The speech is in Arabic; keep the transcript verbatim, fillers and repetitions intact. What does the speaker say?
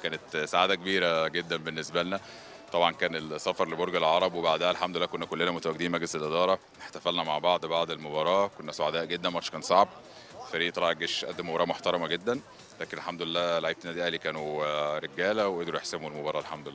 كانت سعاده كبيره جدا بالنسبه لنا. طبعا كان السفر لبرج العرب، وبعدها الحمد لله كنا كلنا متواجدين مجلس الاداره، احتفلنا مع بعض بعد المباراه، كنا سعداء جدا. الماتش كان صعب، فريق طلائع الجيش قدم مباراه محترمه جدا، لكن الحمد لله لعيبه النادي الاهلي كانوا آه، رجاله وقدروا يحسموا المباراه الحمد لله.